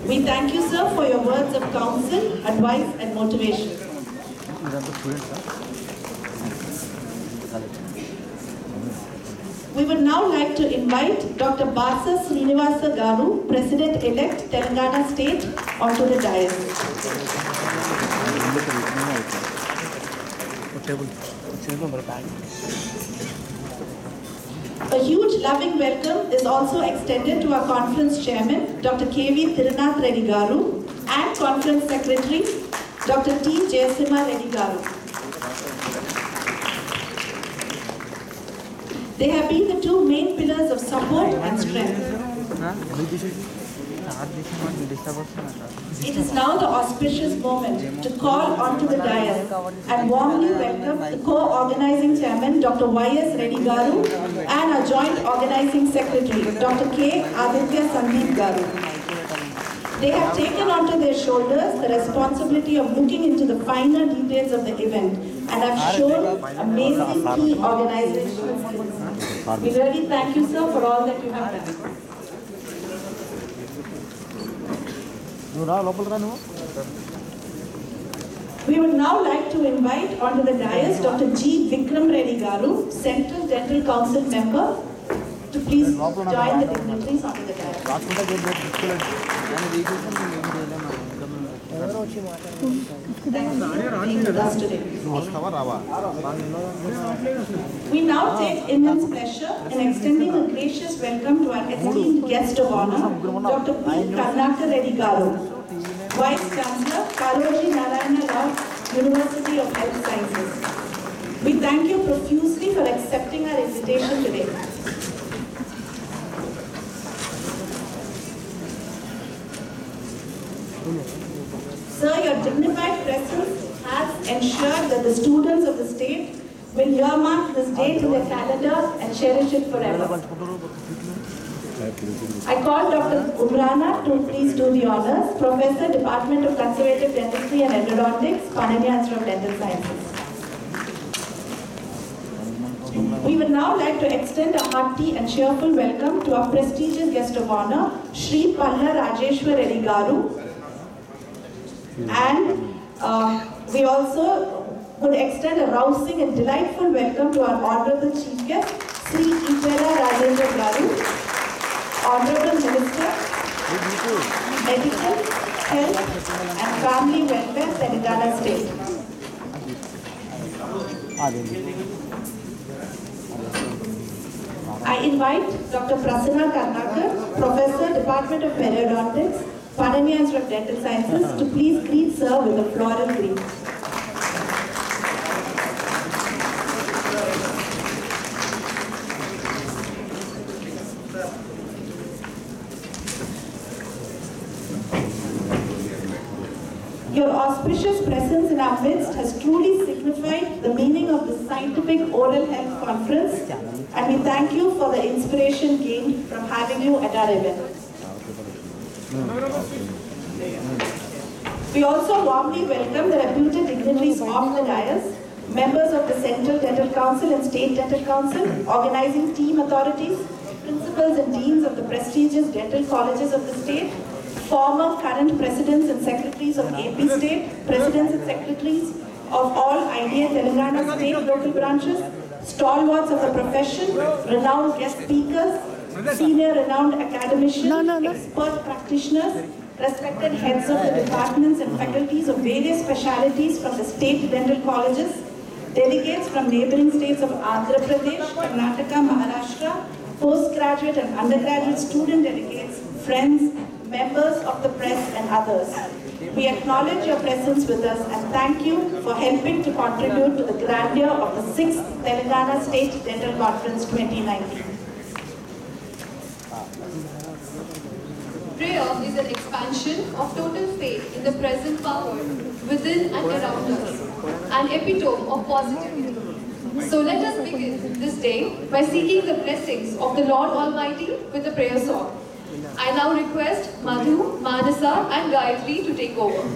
We thank you, sir, for your words of counsel, advice and motivation. We would now like to invite Dr. Basa Srinivasa Garu, President-elect Telangana State, onto the dais. A huge loving welcome is also extended to our conference chairman, Dr. K.V. Thrinath Reddy Garu, and conference secretary, Dr. T. Jayasimha Reddy Garu. They have been the two main pillars of support and strength. It is now the auspicious moment to call onto the dais and warmly welcome the co-organizing chairman, Dr. Y.S. Reddy Garu, and our joint organizing secretary, Dr. K. Aditya Sandeep Garu. They have taken onto their shoulders the responsibility of looking into the finer details of the event and have shown amazing key organizational skills. We really thank you, sir, for all that you have done. We would now like to invite onto the dais Dr. G. Vikram Reddy Garu, Central Dental Council member, to please join the dignitaries onto the dais. We now take immense pleasure in extending a gracious welcome to our esteemed guest of honor, Dr. P. Karunakar Reddy Garu, Vice Chancellor, Kaloji, Narayana, University of Health Sciences. We thank you profusely for accepting our invitation today. Sir, your dignified presence has ensured that the students of the state will earmark this date in their calendar and cherish it forever. I call Dr. Umrana to please do the honors. Professor, Department of Conservative Dentistry and Endodontics, Panania Institute of Dental Sciences. We would now like to extend a hearty and cheerful welcome to our prestigious guest of honor, Shri Palla Rajeshwar Reddy Garu. And we also would extend a rousing and delightful welcome to our Honorable Chief Guest, Shri Etela Rajender Garu, Honorable Minister, Medical, Health and Family Welfare, Telangana State. I invite Dr. Prasanna Karunakar, Professor, Department of Periodontics, Panania Institute of Dental Sciences, to please greet Sir with a floral greet. Your auspicious presence in our midst has truly signified the meaning of the Scientific Oral Health Conference, and we thank you for the inspiration gained from having you at our event. We also warmly welcome the reputed dignitaries of the dais, members of the Central Dental Council and State Dental Council, organizing team authorities, principals and deans of the prestigious dental colleges of the state, former current presidents and secretaries of AP State, presidents and secretaries of all IDA Telangana state local branches, stalwarts of the profession, renowned guest speakers, senior renowned academicians, expert practitioners, respected heads of the departments and faculties of various specialities from the state dental colleges, delegates from neighboring states of Andhra Pradesh, Karnataka, Maharashtra, postgraduate and undergraduate student delegates, friends, members of the press and others. We acknowledge your presence with us and thank you for helping to contribute to the grandeur of the 6th Telangana State Dental Conference 2019. Prayer is an expansion of total faith in the present power within and around us, an epitome of positivity. So let us begin this day by seeking the blessings of the Lord Almighty with a prayer song. I now request Madhu, Manasa and Gayatri to take over.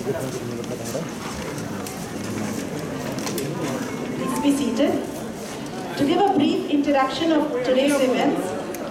Please be seated. To give a brief introduction of today's events,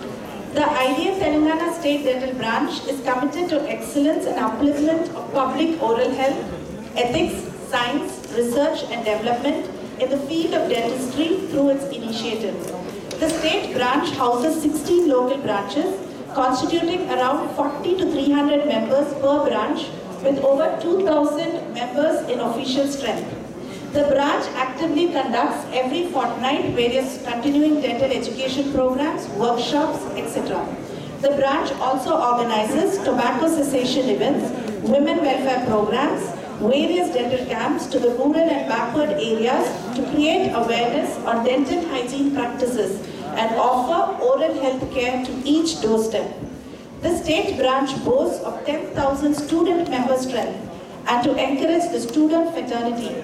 the IDA Telangana State Dental Branch is committed to excellence and upliftment of public oral health, ethics, science, research and development in the field of dentistry through its initiatives. The state branch houses 16 local branches, constituting around 40 to 300 members per branch, with over 2,000 members in official strength. The branch actively conducts every fortnight various continuing dental education programs, workshops, etc. The branch also organizes tobacco cessation events, women welfare programs, various dental camps to the rural and backward areas to create awareness on dental hygiene practices and offer oral health care to each doorstep. The state branch boasts of 10,000 student member strength, and to encourage the student fraternity,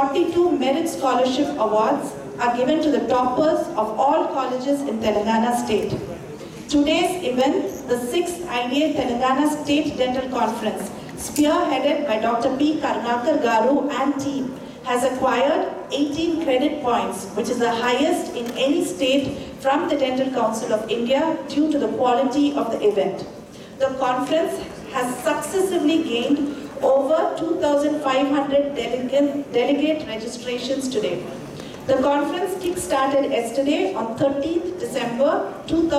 42 merit scholarship awards are given to the toppers of all colleges in Telangana state. Today's event, the 6th IDA Telangana State Dental Conference, spearheaded by Dr. P. Karunakar Garu and team, has acquired 18 credit points, which is the highest in any state from the Dental Council of India due to the quality of the event. The conference has successively gained over 2,500 delegate registrations today. The conference kick-started yesterday on 13th December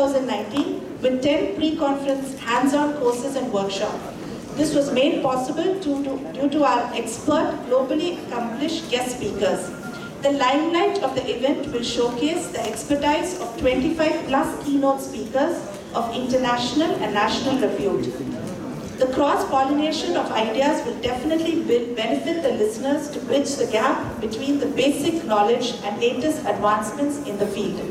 2019 with 10 pre-conference hands-on courses and workshops. This was made possible due to our expert, globally accomplished guest speakers. The limelight of the event will showcase the expertise of 25 plus keynote speakers of international and national repute. The cross-pollination of ideas will definitely benefit the listeners to bridge the gap between the basic knowledge and latest advancements in the field.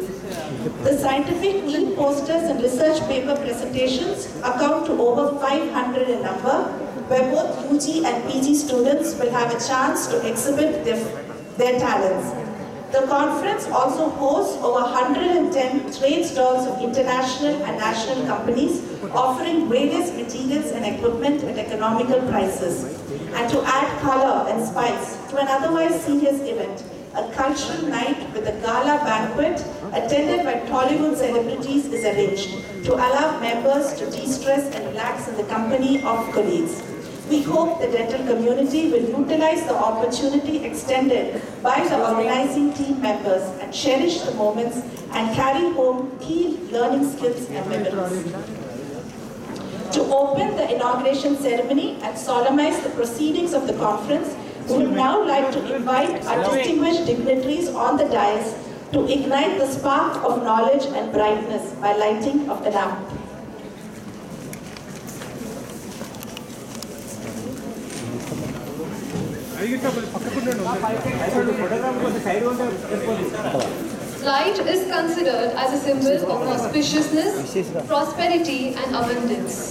The scientific e-posters and research paper presentations account to over 500 in number, where both UG and PG students will have a chance to exhibit their talents. The conference also hosts over 110 trade stalls of international and national companies offering various materials and equipment at economical prices. And to add color and spice to an otherwise serious event, a cultural night with a gala banquet attended by Tollywood celebrities is arranged to allow members to de-stress and relax in the company of colleagues. We hope the dental community will utilize the opportunity extended by the organizing team members and cherish the moments and carry home key learning skills and memories. To open the inauguration ceremony and solemnize the proceedings of the conference, we would now like to invite our distinguished dignitaries on the dais to ignite the spark of knowledge and brightness by lighting of the lamp. Light is considered as a symbol of auspiciousness, prosperity and abundance.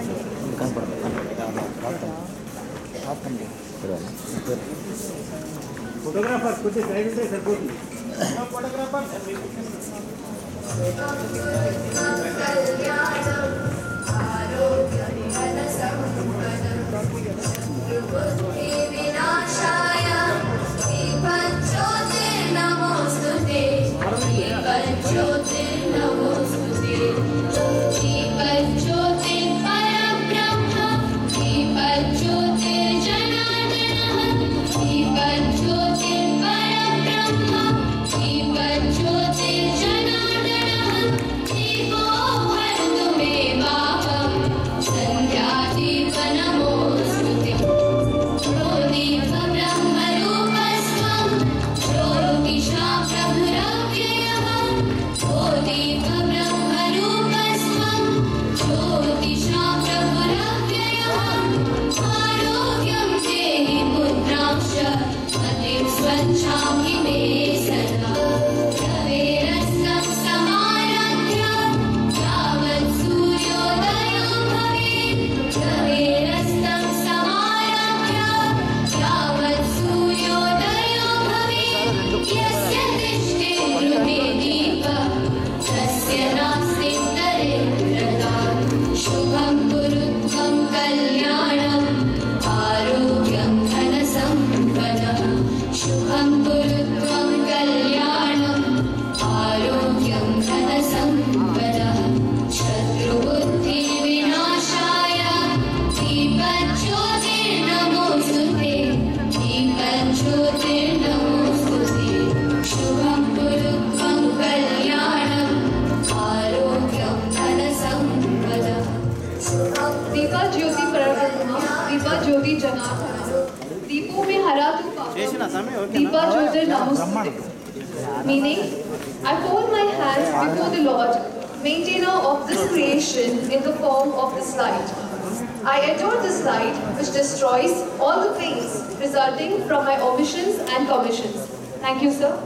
Photographer, put the side with the photographer. Thank you. Deepa Jyoti Parabrahma, Deepa Jyoti Janardhana, Deepo me haratu papa, Deepa Jyoti Namuste. Meaning, I hold my hands before the Lord, maintainer of this creation in the form of this light. I adore this light which destroys all the pains resulting from my omissions and commissions. Thank you, sir.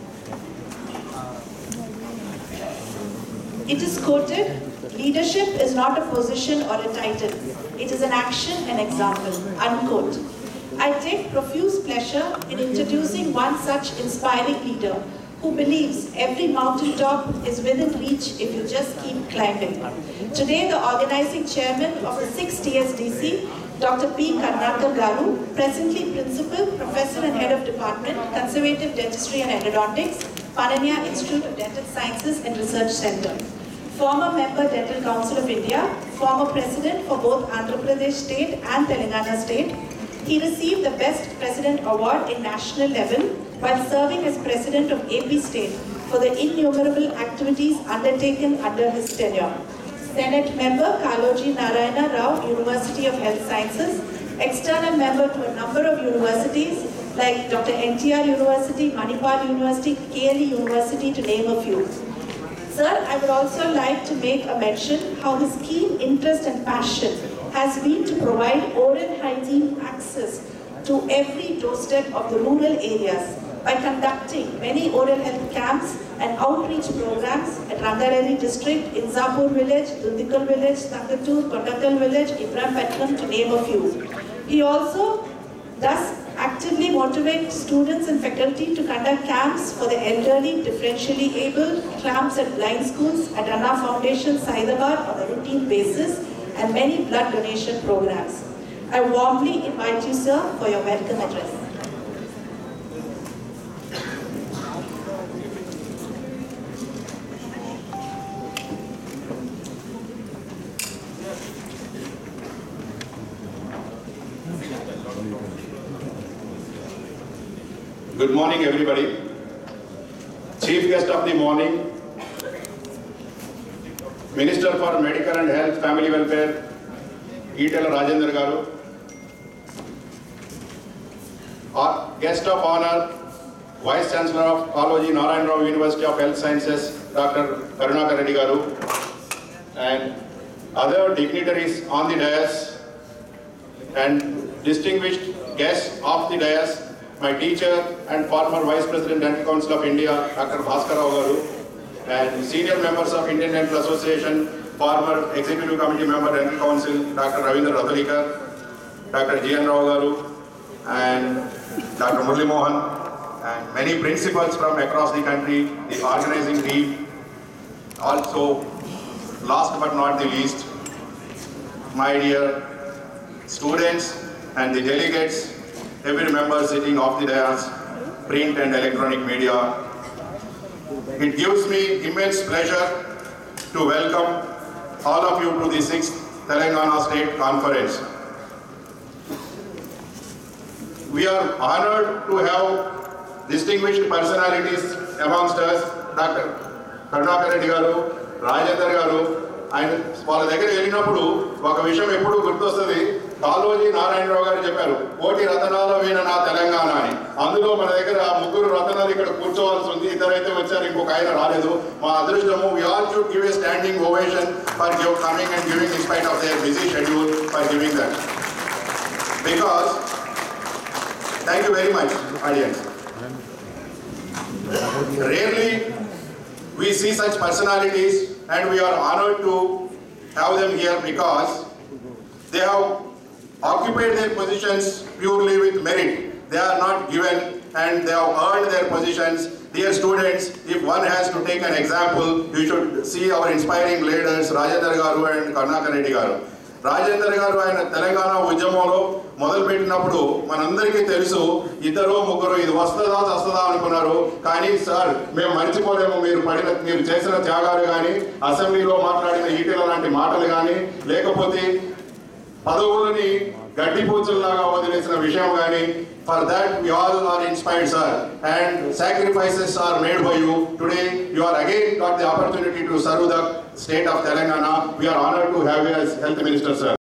It is quoted, leadership is not a position or a title. It is an action and example. Unquote. I take profuse pleasure in introducing one such inspiring leader who believes every mountaintop is within reach if you just keep climbing. Today, the organizing chairman of the 6th TSDC, Dr. P. Karunakar Garu, presently Principal, Professor and Head of Department, Conservative Dentistry and Endodontics, Pananya Institute of Dental Sciences and Research Center. Former member Dental Council of India, former president for both Andhra Pradesh State and Telangana State. He received the Best President Award in national level while serving as President of AP State for the innumerable activities undertaken under his tenure. Senate member Kaloji Narayana Rao, University of Health Sciences, external member to a number of universities like Dr. NTR University, Manipal University, KLE University, to name a few. Sir, I would also like to make a mention how his keen interest and passion has been to provide oral hygiene access to every doorstep of the rural areas by conducting many oral health camps and outreach programs at Rangareddy district, Inzapur village, Dundikal village, Tangatur, Kottakal village, Ibrahimpatnam, to name a few. He also thus actively motivates students and faculty to conduct camps for the elderly, differentially able, camps at blind schools at Anna Foundation, Saidabad on a routine basis, and many blood donation programs. I warmly invite you, sir, for your welcome address. Good morning, everybody. Chief guest of the morning, Minister for Medical and Health Family Welfare, Etela Rajender Garu. Our guest of honor, Vice Chancellor of Kaloji, Narayana University of Health Sciences, Dr. Karunakar Reddy Garu, and other dignitaries on the dais, and distinguished guests of the dais, my teacher and former Vice President Dental Council of India, Dr. Bhaskar Rao Garu, and senior members of Indian Dental Association, former Executive Committee member Dental Council, Dr. Ravindra Rathalikar, Dr. G.N. Rao Garu, and Dr. Murli Mohan, and many principals from across the country, the organizing team. Also, last but not the least, my dear students and the delegates, every member sitting off the dais, print and electronic media. It gives me immense pleasure to welcome all of you to the 6th Telangana State Conference. We are honored to have distinguished personalities amongst us, Dr. Karunakar Reddy Garu, Rajender Garu, and వాళ్ళ దగ్గర వెళ్ళినప్పుడు ఒక విషయం ఎప్పుడు గుర్తొస్తుంది. కాలోజీ నారాయణరావు గారు చెప్పారు, కోటి రతనాల వీణ నా తెలంగాణ అని. అందులో మన దగ్గర ముగ్గురు రతనాలు ఇక్కడ కూర్చోవాల్సి ఉంది, ఇద్దరైతే వచ్చారు, ఇంకొక ఆయన రాలేదు. మా అదృష్టము. We all should give a standing ovation for coming and giving in spite of their busy schedule for giving that. Because, thank you very much, audience. Rarely we see such personalities, and we are honored to have them here because they have occupied their positions purely with merit. They are not given, and they have earned their positions. Dear students, if one has to take an example, you should see our inspiring leaders, Rajender Garu and Karunakar Reddy Garu. Rajender గారు ఆయన తెలంగాణ ఉద్యమంలో మొదలుపెట్టినప్పుడు మనందరికీ తెలుసు, ఇద్దరు ముగ్గురు ఇది వస్తుందా వస్తుందా అనుకున్నారు. కానీ సార్ మేము మర్చిపోలేము మీరు చేసిన త్యాగాలు కానీ, అసెంబ్లీలో మాట్లాడిన ఈటెల లాంటి మాటలు కానీ, లేకపోతే పదవులని గడ్డిపూచల్లాగా వదిలేసిన విషయం కానీ. For that we all are inspired, sir, and sacrifices are made by you. Today you are again got the opportunity to serve the state of Telangana. We are honored to have you as Health Minister, sir.